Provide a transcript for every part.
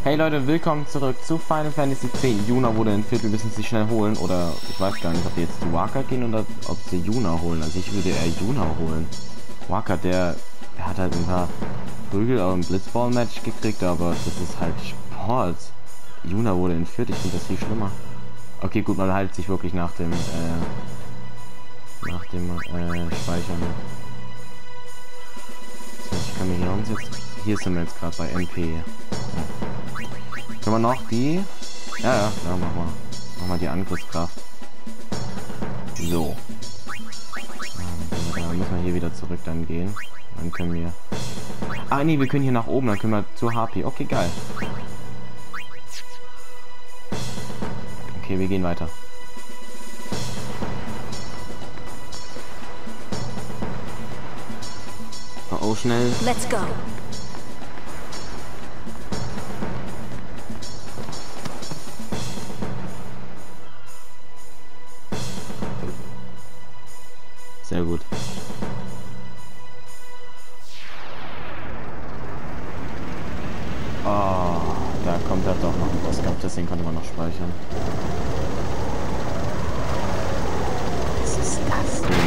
Hey Leute, willkommen zurück zu Final Fantasy X. Yuna wurde entführt, wir müssen sie schnell holen. Oder ich weiß gar nicht, ob wir jetzt zu Wakka gehen oder ob sie Yuna holen. Also ich würde eher Yuna holen. Wakka, der hat halt ein paar Prügel auf dem Blitzball-Match gekriegt, aber das ist halt Sport. Yuna wurde entführt, ich finde das viel schlimmer. Okay, gut, man hält sich wirklich nach dem Speichern. Das heißt, ich kann mir hier umsetzen. Hier sind wir jetzt gerade bei MP. Ja. Können wir noch die? Ja, mach mal die Angriffskraft. So. Dann müssen wir hier wieder zurück dann gehen. Dann können wir... Ah, nee, wir können hier nach oben. Dann können wir zur HP. Okay, geil. Okay, wir gehen weiter. Oh, schnell. Let's go. Sehr gut. Oh, da kommt er doch noch ein Boss gehabt, deswegen konnte man noch speichern. Was ist das denn?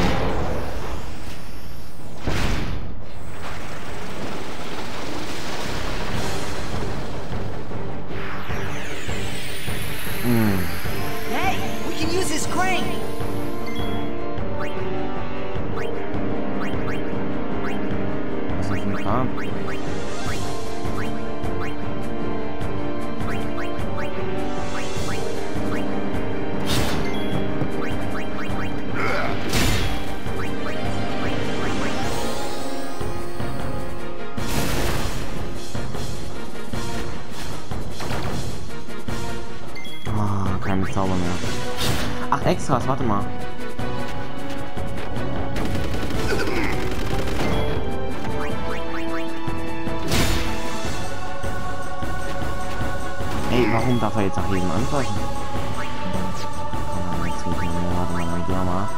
Hey, we can use his crane. Was ist für ein Kram? Keine Zauber mehr. Ach, Extras, warte mal. Ey, warum darf er jetzt nach jedem anfassen? Oh, jetzt nicht mehr. Warte mal, dann gehen wir mal.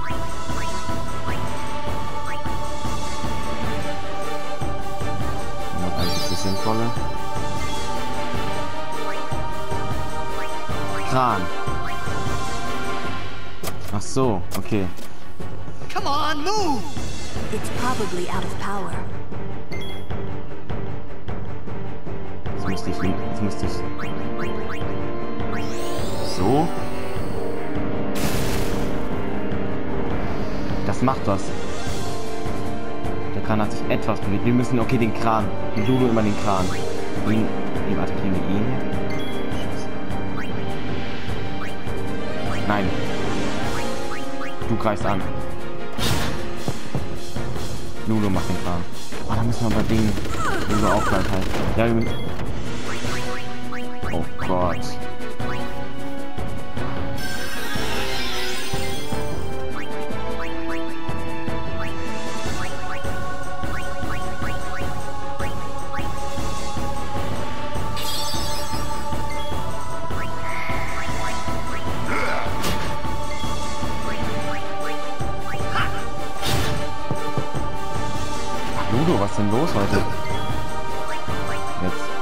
Das ist das Sinnvolle. Kran. Ach so, okay. Come on, move. It's probably out of power. Jetzt müsste ich. So. Das macht was. Der Kran hat sich etwas bewegt. Wir müssen, okay, den Kran. Die Lulu immer den Kran. Ihn attackieren wir ihn. Nein. Du greifst an. Lulu macht den Kran. Ah, da müssen wir bei denen Lulu auch gleich halt. Ja, wir müssen... Oh Gott. Ludo, was ist denn los heute? Jetzt.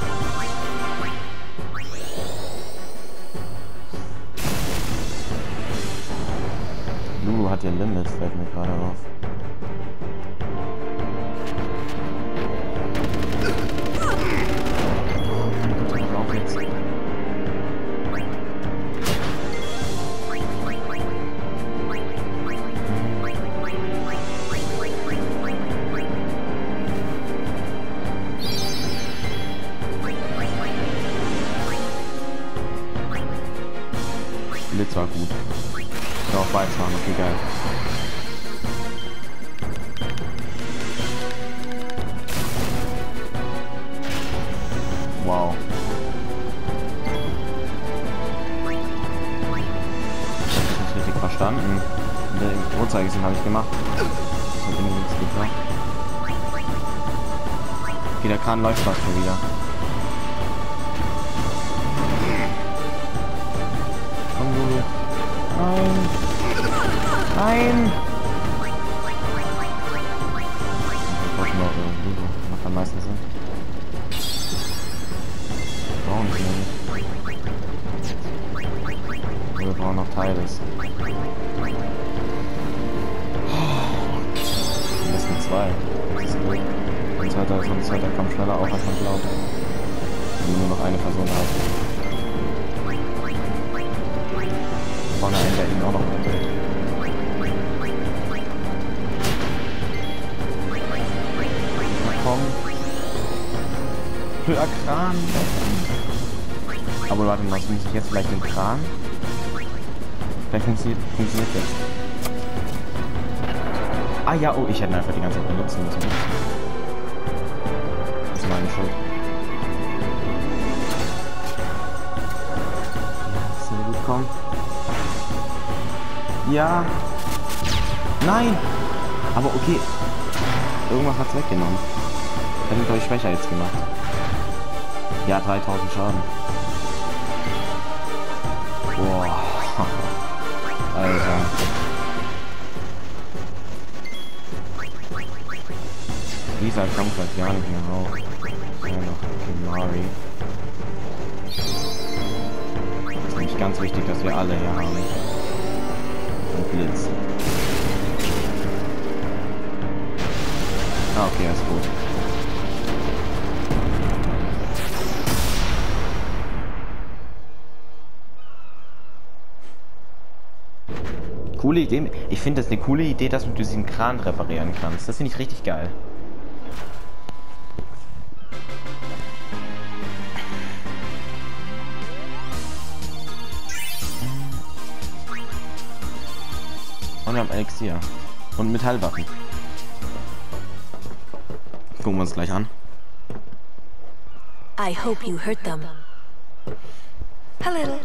Ludo hat ja Limits, fällt mir gerade auf. Oh mein Gott, ich auch jetzt. Blitz war gut. Ja, auch Beiz machen, okay, geil. Wow. Ich hab das nicht richtig verstanden. Der Uhrzeigersinn habe ich gemacht. Das hat irgendwie nichts gebracht. Okay, der Kran läuft fast schon wieder. Komm, Lulu. Nein. Nein. Ich brauche noch Lulu. Macht am meisten Sinn. beides. Am besten 2. Das ist gut. Ein zweiter kommt schneller auf, als man glaubt. Wenn man nur noch eine Person hat. Vorne einen, der ihn auch noch umbringt. Komm. Höher Kran. Aber warte mal, muss ich jetzt vielleicht den Kran? Vielleicht funktioniert jetzt. Ah ja, oh, ich hätte ihn einfach die ganze Zeit benutzen müssen. Das ist meine Schuld. Ist mir gut kommen. Ja. Nein! Aber okay. Irgendwas hat's weggenommen. Hätte ich euch schwächer jetzt gemacht. Ja, 3000 Schaden. Boah. Alter. Lisa kommt halt gar nicht mehr raus. Ja, noch Kimari. Ist nämlich ganz wichtig, dass wir alle hier haben. Und Blitz. Ah, okay, ist gut. Coole Idee. Ich finde das eine coole Idee, dass du diesen Kran reparieren kannst. Das finde ich richtig geil. Und wir haben Elixier. Und Metallwaffen. Gucken wir uns gleich an. I hope you hurt them. A little.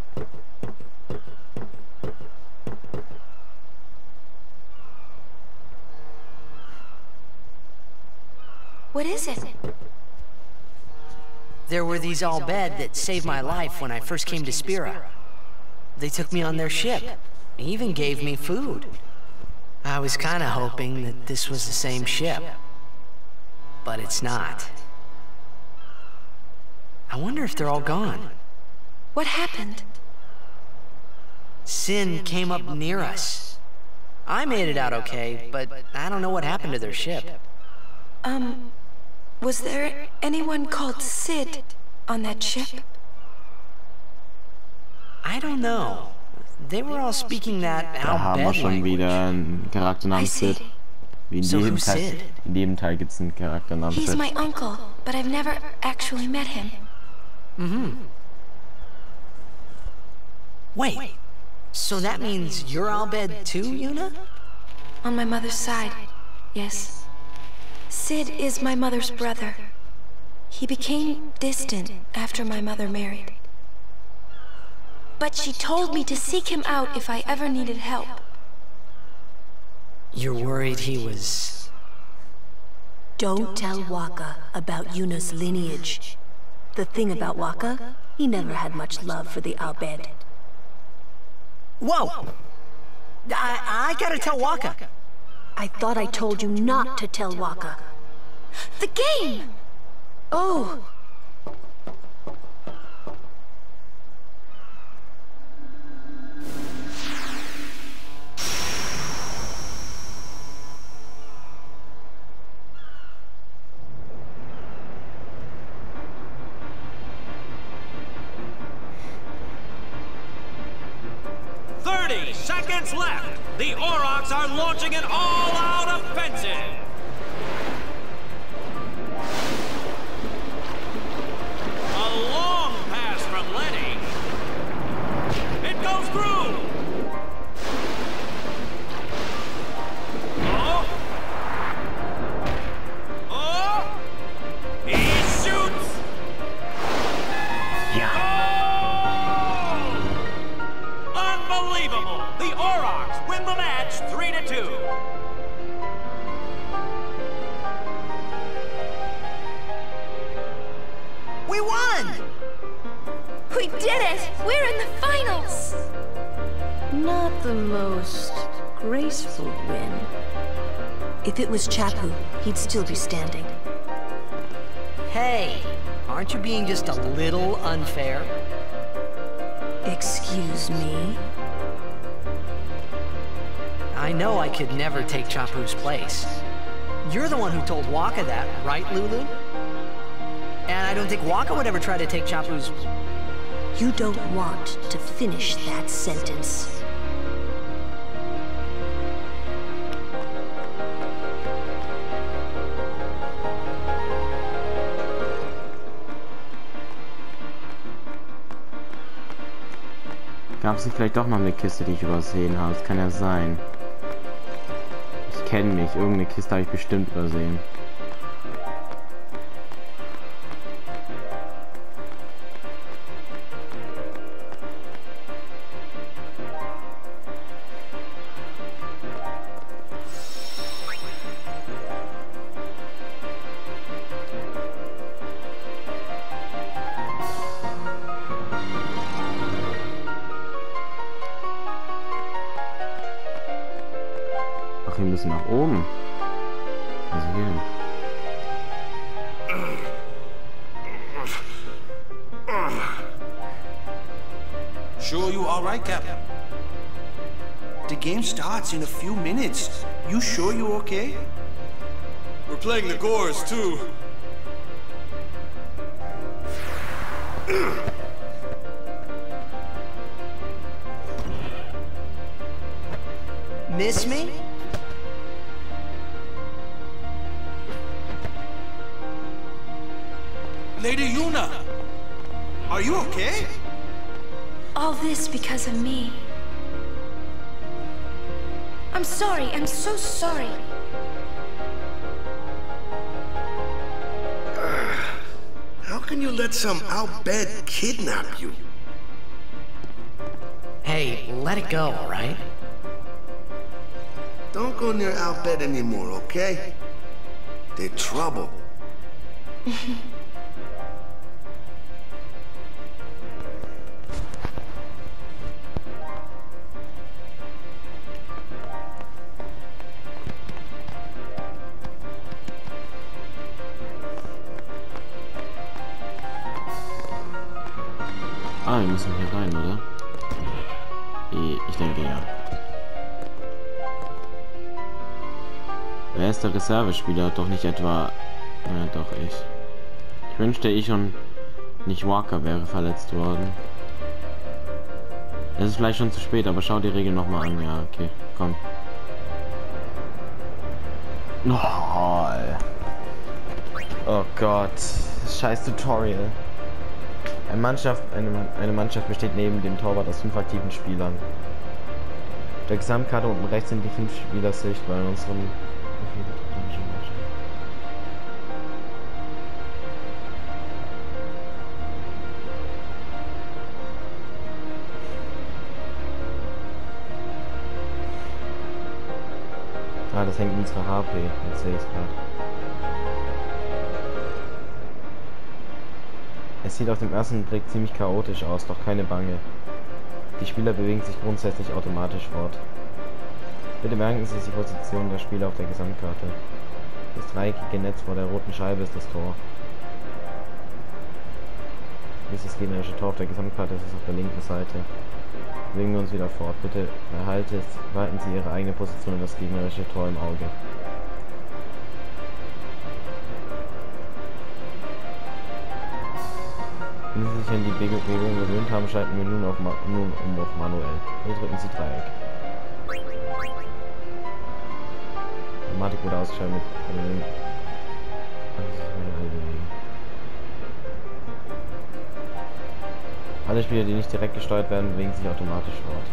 What is it? There were these Al Bhed that saved my life when I first came to Spira. They took me on their ship. They even gave me food. I was kind of hoping that this was the same ship. But it's not. I wonder if they're all gone. What happened? Sin came up near us. I made it out okay, but I don't know what happened to their ship. Was there anyone called Sid on that ship? I don't know. They were all speaking that Da Al haben wir Bhed schon language. wieder einen Charakter I namens see. Sid. Wie in So jedem who's Teil, Sid? in jedem Teil gibt es einen Charakter namens He's Sid. my uncle, but I've never actually met him. Wait, so that means you're Al Bhed too, Yuna? On my mother's side, yes. Sid is my mother's brother. He became distant after my mother married. But she told me to seek him out if I ever needed help. You're worried he was... Don't tell Waka about Yuna's lineage. The thing about Waka, he never had much love for the Al Bhed. Whoa! I gotta tell Waka. I thought I told you not to tell Waka. The game! Oh! Seconds left. The Aurochs are launching an all-out offensive. A long pass from Lenny. It goes through. Oh. Oh. He shoots. Unbelievable! The Aurochs win the match 3-2. We won! We did it! We're in the finals! Not the most graceful win. If it was Chapu, he'd still be standing. Hey, aren't you being just a little unfair? Excuse me? I know I could never take Chapu's place. You're the one who told Wakka that, right, Lulu? And I don't think Wakka would ever try to take Chapu's... You don't want to finish that sentence. Gab es nicht vielleicht doch noch eine Kiste, die ich übersehen habe? Das kann ja sein. Ich kenne mich. Irgendeine Kiste habe ich bestimmt übersehen. Ach, wir müssen nach oben. Also hier hin. Sure you all right, Captain? The game starts in a few minutes. You sure you okay? We're playing the Gores, too. Miss me? Lady Yuna! Are you okay? All this because of me. I'm sorry. I'm so sorry. How can you let some Al-Bhed kidnap you? Hey, let it go, alright? Don't go near Al-Bhed anymore, okay? They're trouble. Ah, wir müssen hier rein, oder? Ich denke ja. Wer ist der Reservespieler? Doch nicht etwa... Ja, doch ich. Ich wünschte, ich und nicht Wakka wäre verletzt worden. Es ist vielleicht schon zu spät, aber schau die Regel nochmal an. Ja, okay, komm. Oh Gott. Scheiß Tutorial. Eine Mannschaft besteht neben dem Torwart aus 5 aktiven Spielern. Auf der Gesamtkarte unten rechts sind die 5 Spieler sichtbar in unserem... Ah, das hängt in unserer HP. Jetzt sehe ich es gerade. Es sieht auf dem ersten Blick ziemlich chaotisch aus, doch keine Bange. Die Spieler bewegen sich grundsätzlich automatisch fort. Bitte merken Sie sich die Position der Spieler auf der Gesamtkarte. Das dreieckige Netz vor der roten Scheibe ist das Tor. Dieses gegnerische Tor auf der Gesamtkarte ist es auf der linken Seite. Bewegen wir uns wieder fort. Bitte behalten Sie Ihre eigene Position und das gegnerische Tor im Auge. Wenn Sie sich an die Bewegung gewöhnt haben, schalten wir nun um auf manuell. Hier drücken Sie Dreieck. Automatik wurde ausgeschaltet mit alle Spieler, die nicht direkt gesteuert werden, bewegen sich automatisch fort.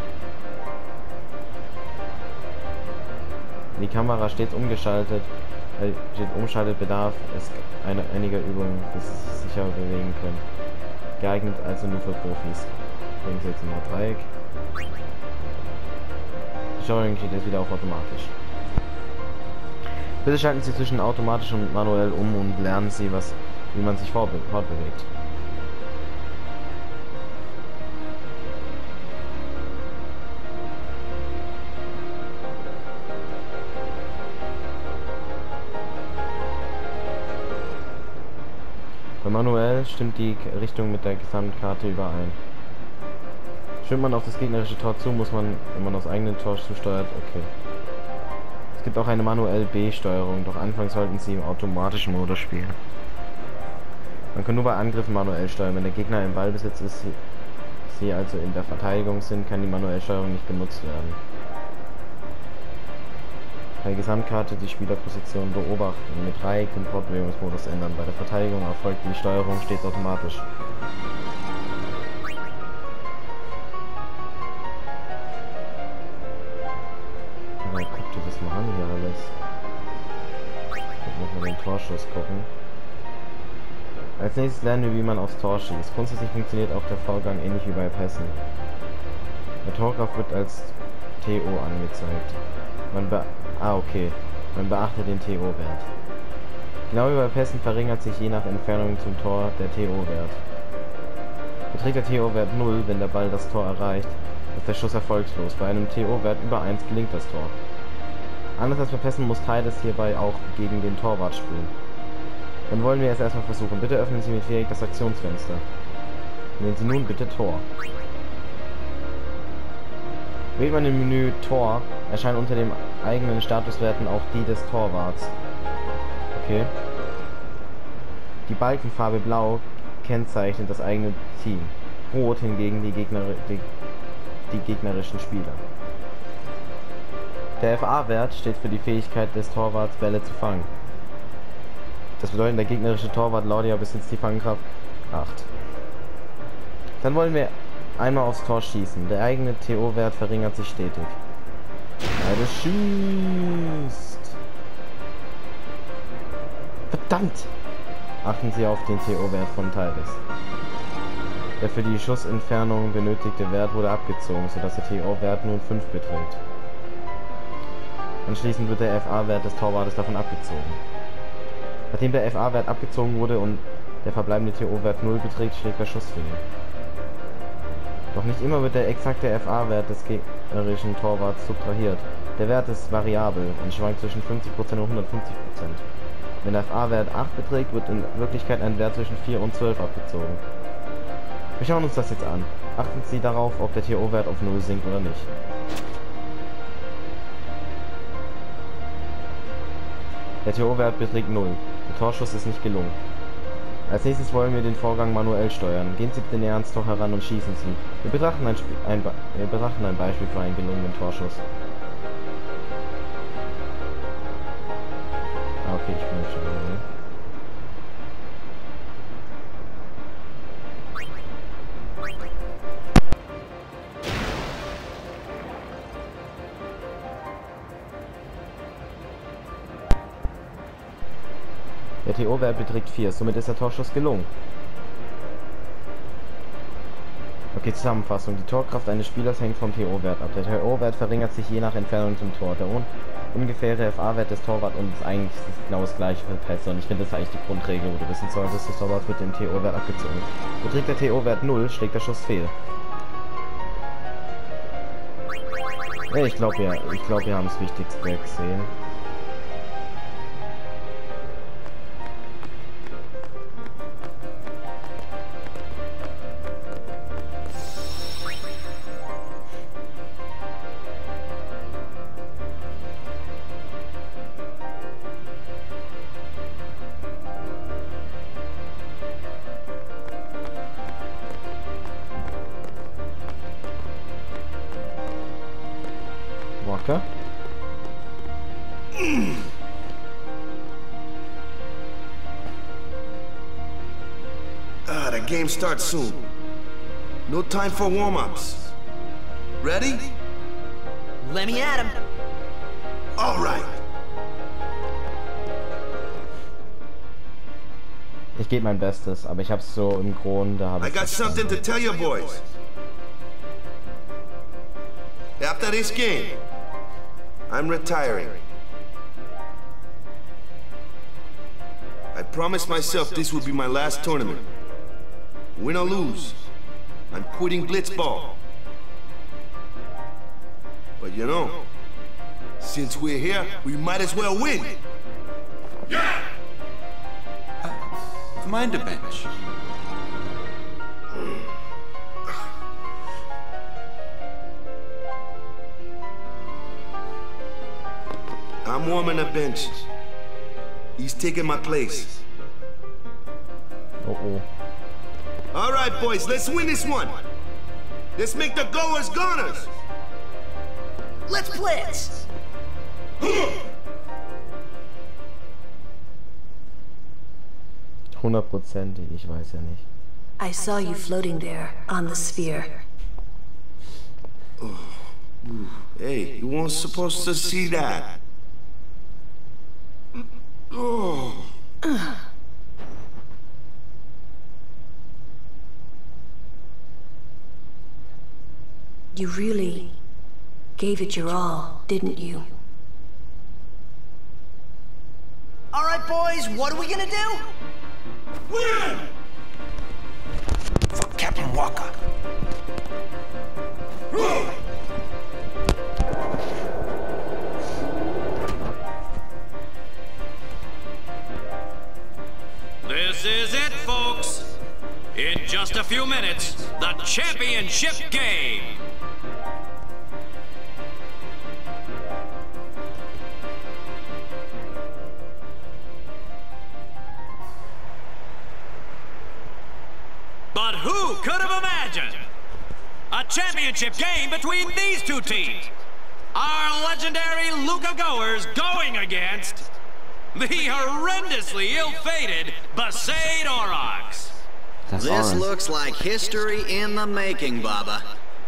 Die Kamera stets umgeschaltet, bedarf es einiger Übungen, bis Sie sich sicher bewegen können. Geeignet also nur für Profis. Drücken Sie jetzt mal Dreieck. Die Steuerung geht jetzt wieder auf automatisch. Bitte schalten Sie zwischen automatisch und manuell um und lernen Sie, wie man sich fortbewegt. Bei manuell stimmt die Richtung mit der Gesamtkarte überein. Schwimmt man auf das gegnerische Tor zu, muss man, wenn man aufs eigene Tor zusteuert, okay. Es gibt auch eine manuell B-Steuerung, doch anfangs sollten sie im automatischen Modus spielen. Man kann nur bei Angriffen manuell steuern. Wenn der Gegner im Ballbesitz ist, sie also in der Verteidigung sind, kann die manuelle Steuerung nicht genutzt werden. Bei Gesamtkarte die Spielerposition beobachten und mit Dreieck den Fortbewegungsmodus ändern. Bei der Verteidigung erfolgt die Steuerung stets automatisch. Ja, guck dir das mal an hier alles. Jetzt müssen wir den Torschuss gucken. Als nächstes lernen wir, wie man aufs Tor schießt. Grundsätzlich funktioniert auch der Vorgang ähnlich wie bei Pässen. Der Torkraft wird als TO angezeigt. Man beachtet den TO-Wert. Genau wie bei Pässen verringert sich je nach Entfernung zum Tor der TO-Wert. Beträgt der TO-Wert 0, wenn der Ball das Tor erreicht, ist der Schuss erfolgslos. Bei einem TO-Wert über 1 gelingt das Tor. Anders als bei Pässen muss Tides hierbei auch gegen den Torwart spielen. Dann wollen wir es erstmal versuchen. Bitte öffnen Sie mit Viereck das Aktionsfenster. Wählen Sie nun bitte Tor. Wählt man im Menü Tor, erscheinen unter den eigenen Statuswerten auch die des Torwarts. Okay. Die Balkenfarbe Blau kennzeichnet das eigene Team. Rot hingegen die gegnerischen Spieler. Der FA-Wert steht für die Fähigkeit des Torwarts, Bälle zu fangen. Das bedeutet, der gegnerische Torwart Laudia besitzt die Fangkraft 8. Dann wollen wir einmal aufs Tor schießen. Der eigene TO-Wert verringert sich stetig. Beide schießt. Verdammt! Achten Sie auf den TO-Wert von Tides. Der für die Schussentfernung benötigte Wert wurde abgezogen, sodass der TO-Wert nun 5 beträgt. Anschließend wird der FA-Wert des Torwartes davon abgezogen. Nachdem der FA-Wert abgezogen wurde und der verbleibende TO-Wert 0 beträgt, schlägt der Schuss fehl. Doch nicht immer wird der exakte FA-Wert des gegnerischen Torwarts subtrahiert. Der Wert ist variabel und schwankt zwischen 50% und 150%. Wenn der FA-Wert 8 beträgt, wird in Wirklichkeit ein Wert zwischen 4 und 12 abgezogen. Wir schauen uns das jetzt an. Achten Sie darauf, ob der TO-Wert auf 0 sinkt oder nicht. Der TO-Wert beträgt 0. Der Torschuss ist nicht gelungen. Als nächstes wollen wir den Vorgang manuell steuern. Gehen Sie bitte näher ans Tor heran und schießen Sie. Wir betrachten ein Beispiel für einen gelungenen Torschuss. Okay, ich bin jetzt schon wieder. Der TO-Wert beträgt 4, somit ist der Torschuss gelungen. Okay, Zusammenfassung. Die Torkraft eines Spielers hängt vom TO-Wert ab. Der TO-Wert verringert sich je nach Entfernung zum Tor. Der ungefähre FA-Wert des Torwarts und ist eigentlich genau das gleiche für Pässe. Und ich finde, das ist eigentlich die Grundregel, wo du wissen solltest, das Torwart wird dem TO-Wert abgezogen. Beträgt der TO-Wert 0, schlägt der Schuss fehl. Ja, ich glaube, wir haben das Wichtigste gesehen. Walker? The game starts soon. No time for warm-ups. Ready? Let me at him. All right. Ich gebe mein Bestes, aber ich hab's so im Grunde I got something to tell you boys. After this game, I'm retiring. I promised myself this would be my last tournament. Win or lose, I'm quitting Blitzball. But you know, since we're here, we might as well win. Yeah! Mind a bench. I'm I'm warming a bench. He's taking my place. Oh oh. All right, boys, let's win this one. Let's make the goers goners. Let's blitz! Hundertprozentig, ich weiß ja nicht. I saw you floating there on the sphere. Hey, you weren't supposed to see that. Oh. You really gave it your all, didn't you? All right, boys, what are we gonna do? Win! For Captain Walker. This is it, folks. In just a few minutes, the championship game. But who could have imagined a championship game between these two teams? Our legendary Luca Goers going against the horrendously ill-fated Besaid Aurochs. Das This Orange. looks like history in the making, Baba.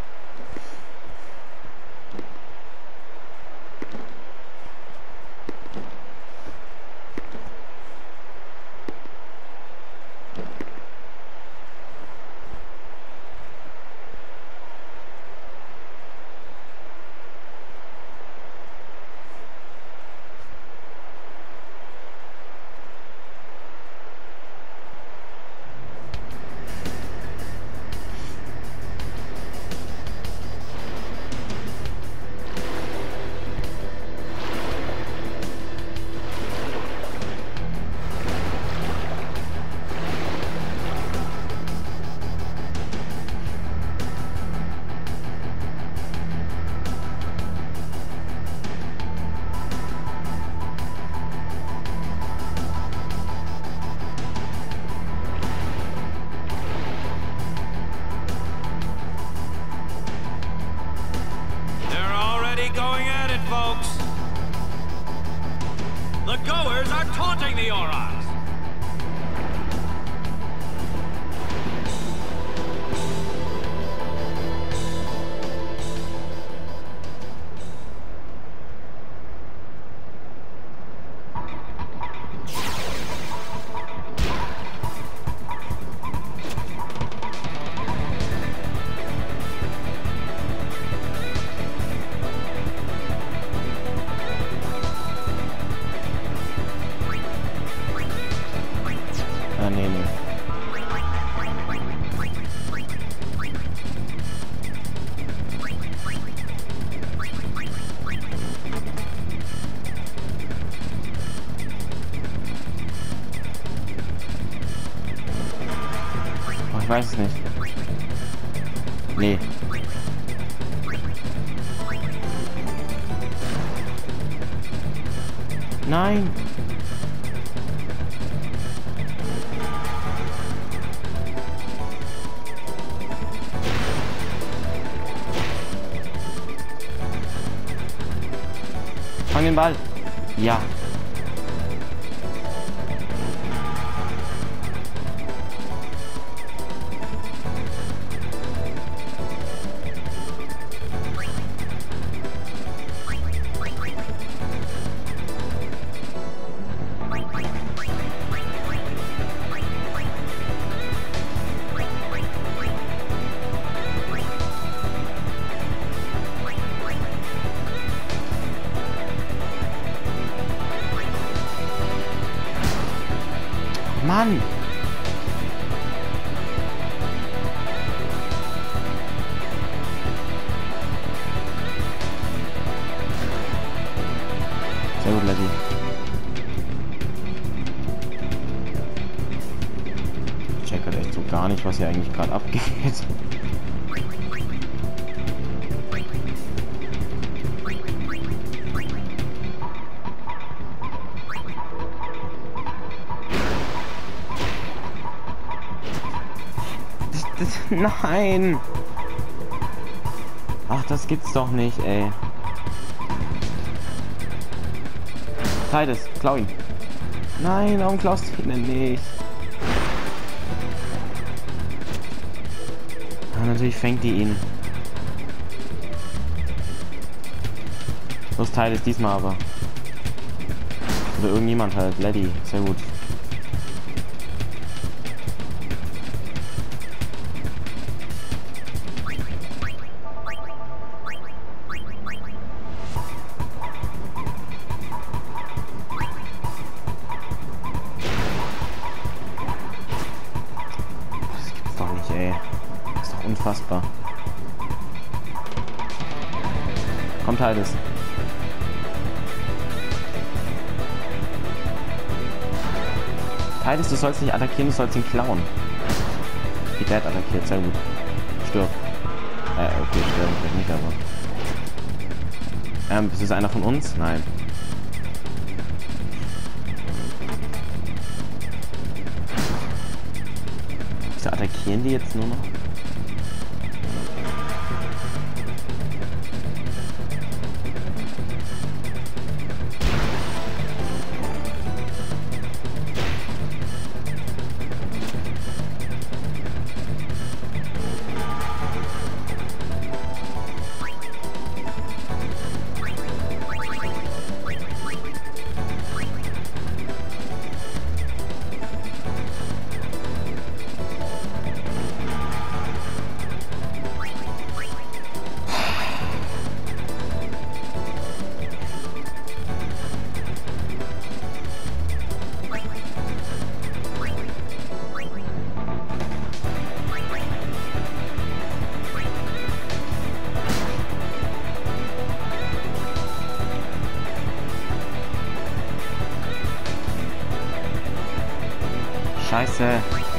Going at it, folks. The Goers are taunting the Aurochs. Ich weiß es nicht. Nee. Nein. Fang den Ball. Ja. Mann! Sehr gut, Letty. Ich check halt echt so gar nicht, was hier eigentlich gerade abgeht. Nein! Ach, das gibt's doch nicht, ey. Titus, klau ihn. Nein, warum klaust du ihn denn nicht? Ja, natürlich fängt die ihn. Los, Titus, diesmal aber. Oder irgendjemand halt. Lady, sehr gut. Unfassbar. Kommt Titus. Titus, du sollst nicht attackieren, du sollst ihn klauen. Die Dad attackiert, sehr gut. Stirb. Okay, sterben vielleicht nicht, aber... ist das einer von uns? Nein. Wieso attackieren die jetzt nur noch? Scheiße.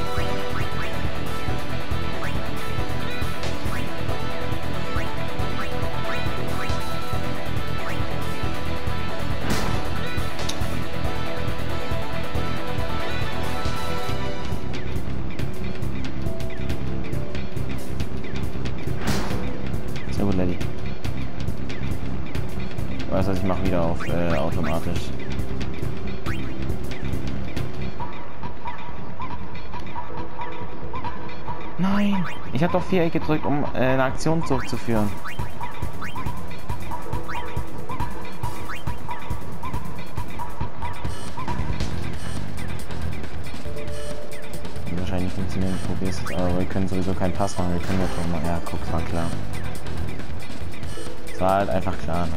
Sehr gut, Lady. Ich weiß, was ich mache wieder auf automatisch. Nein! Ich habe doch Viereck gedrückt, um eine Aktion durchzuführen. Wahrscheinlich funktioniert nicht, probier es jetzt, aber wir können sowieso keinen Pass machen, wir können ja schon mal. Ja, guck, war klar. Es war halt einfach klar, ne?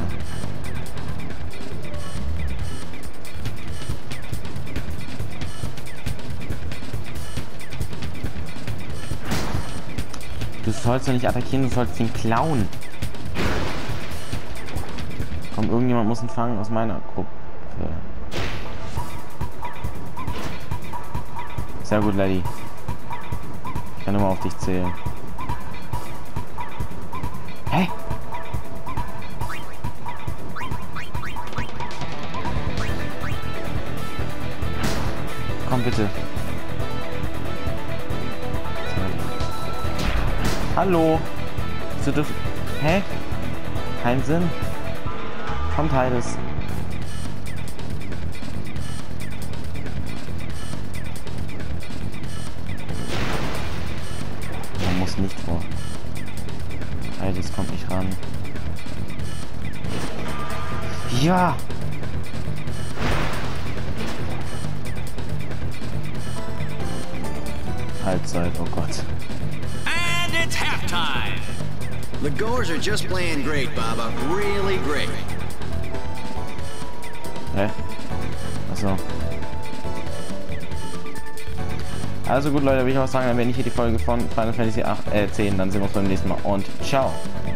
Du sollst doch nicht attackieren, du sollst ihn klauen. Komm, irgendjemand muss ihn fangen aus meiner Gruppe. Sehr gut, Lady. Ich kann immer auf dich zählen. Hä? Komm bitte. Hallo? Wieso dürfen... Hä? Kein Sinn. Kommt, Titus. Man muss nicht vor. Titus kommt nicht ran. Ja! Halbzeit, oh Gott. It's halftime. The Goers are just playing great, Baba. Really great. Hä? Achso. Also gut, Leute, will ich auch sagen, dann beende ich hier die Folge von Final Fantasy 10. Dann sehen wir uns beim nächsten Mal und ciao.